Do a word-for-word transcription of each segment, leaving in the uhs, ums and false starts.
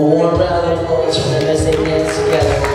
warm round of applause for them as they dance together.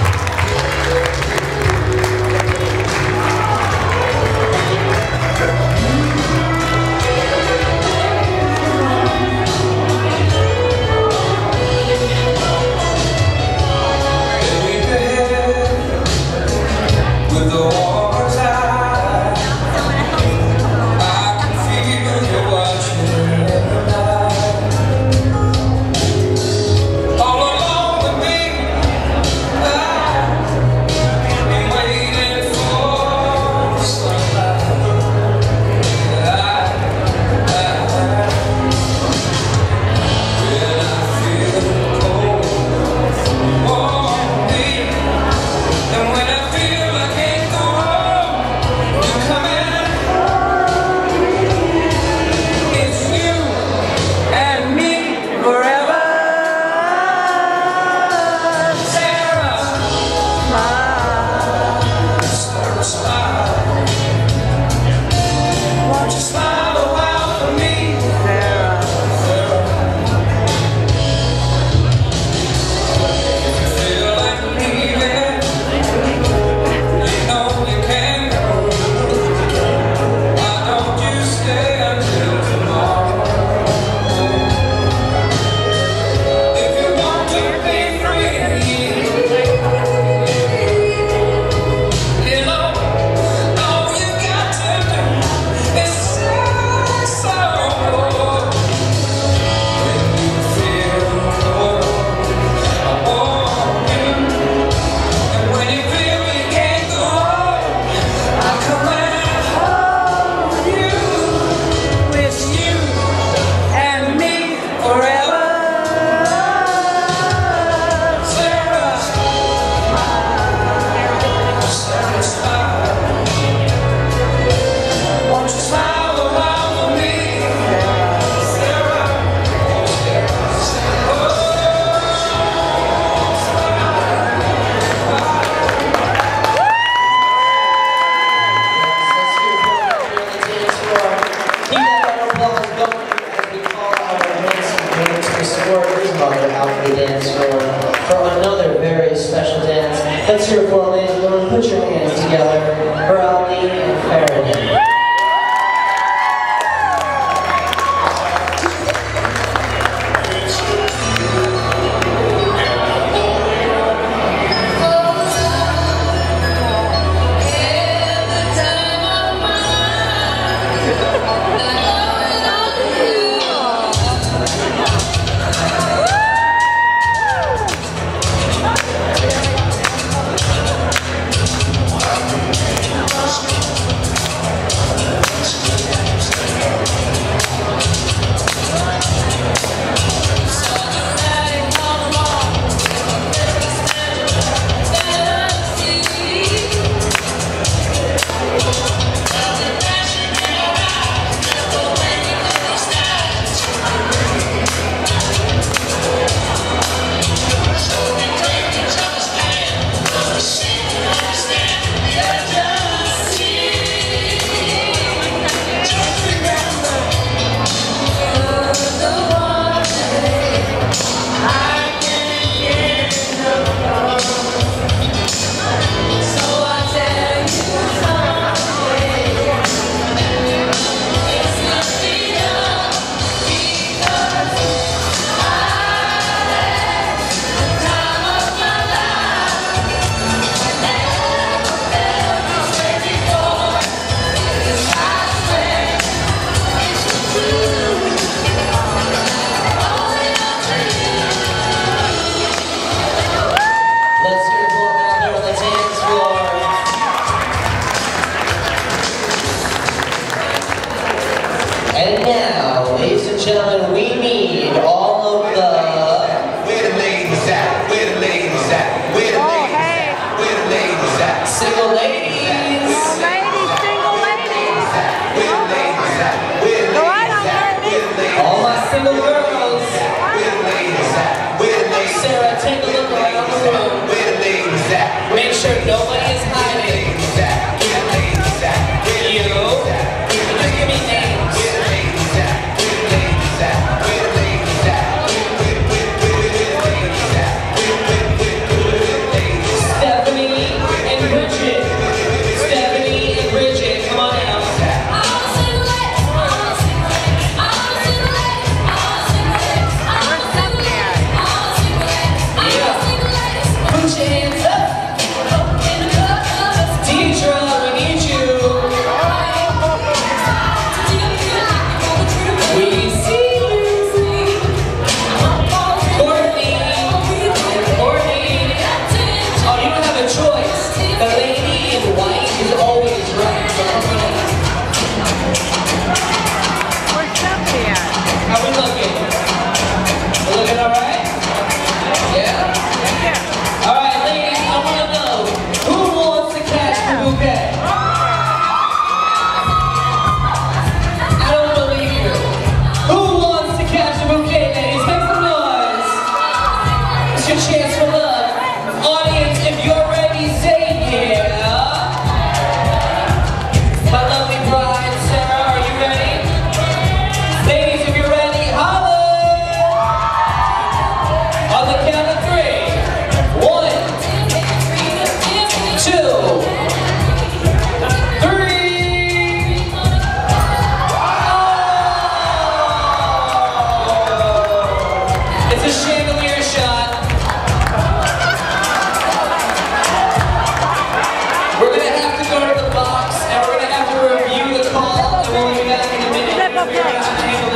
Let's hear it for all ladies and gentlemen. Put your hands together for Ali and Farron. And now, ladies and gentlemen, we need all of the... Where the ladies at? Where the ladies at? Where the ladies at? Where the ladies at? Single ladies! Single ladies, single ladies! Where the ladies at? Where the ladies at? Where the ladies at? All my single girls! Where the ladies at? Where the ladies at? Sarah, take a look around the room. Where the ladies at? Make sure nobody is hiding. Where the ladies at? Where the ladies at? You, just give me names. Where the ladies at? Where the ladies at? Where the ladies at? Where the ladies at?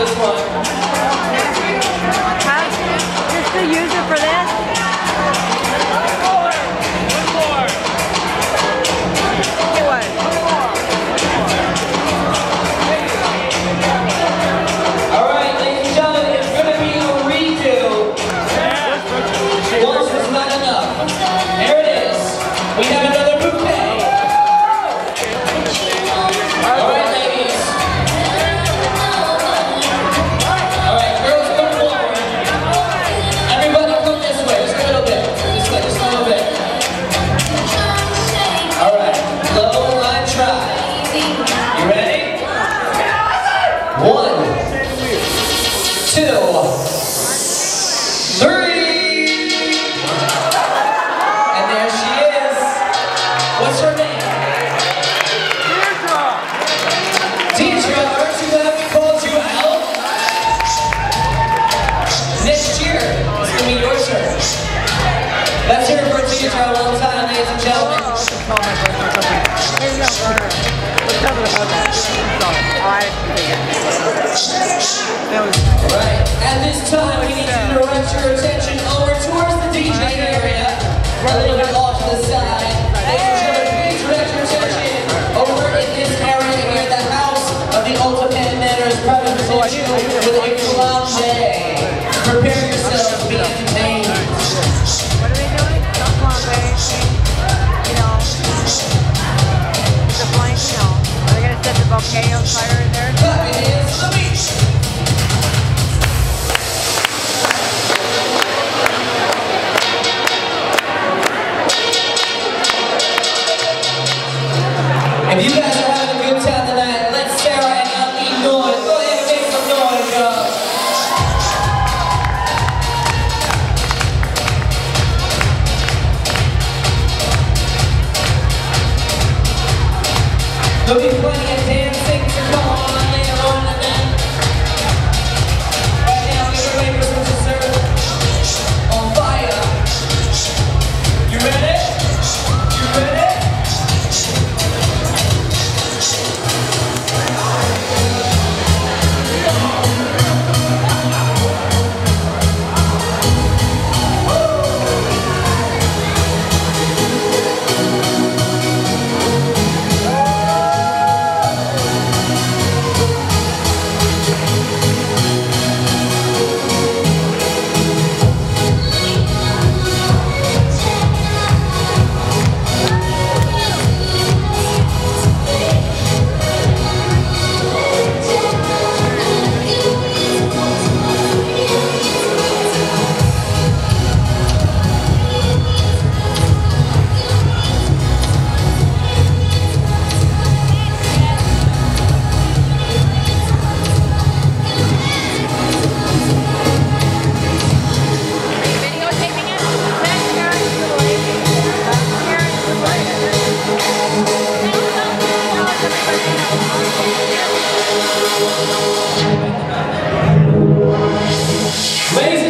this one. Huh? Just to use it for this? What? All right, ladies and gentlemen, it's going to be a redo. Once is not enough. Here it is. We have another bouquet. All right, ladies. All right, girls, come forward. Everybody come this way, just a little bit. This way, just a little bit. All right, low line try. You ready? One, two, three. And there she is. What's her name? Deidre, aren't you glad we called you out? Next year, it's going to be your turn. Let's hear it for Deidre one time, ladies and gentlemen. Right. At this time, we need to direct your attention over towards the D J area. A little bit off to the side. Ladies and gentlemen, please direct your attention over in this area here, the house of the Ultimate Manners private position with a flambe. Prepare yourself to be entertained. What are they doing? Don't come on, babe. You know. The blank, you know. Are they going to set the bouquet on fire in there? Clap your hands to the beach. If you guys are having a good time tonight, let Sarah and Ali know it. Go ahead and make some noise, y'all. There'll be plenty of dancing to come on later on in the night. Right now, we are ready for some dessert on fire. You ready? You ready? Ladies